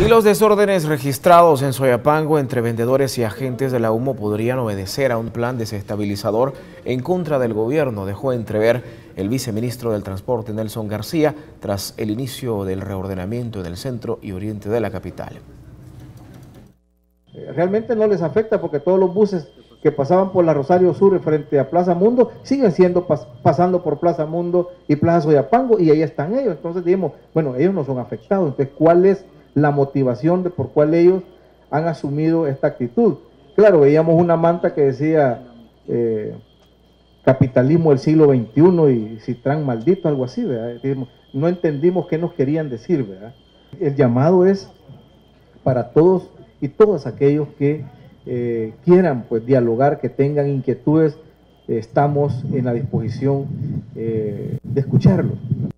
Y los desórdenes registrados en Soyapango entre vendedores y agentes de la Humo podrían obedecer a un plan desestabilizador en contra del gobierno, dejó entrever el viceministro del Transporte Nelson García tras el inicio del reordenamiento del centro y oriente de la capital. Realmente no les afecta porque todos los buses que pasaban por la Rosario Sur frente a Plaza Mundo siguen pasando por Plaza Mundo y Plaza Soyapango, y ahí están ellos. Entonces dijimos, bueno, ellos no son afectados. Entonces, ¿cuál es la motivación de por cuál ellos han asumido esta actitud? Claro, veíamos una manta que decía capitalismo del siglo XXI y Citrán maldito, algo así, ¿verdad? Dijimos, no entendimos qué nos querían decir, ¿verdad? El llamado es para todos y todos aquellos que quieran pues dialogar, que tengan inquietudes, estamos en la disposición de escucharlos.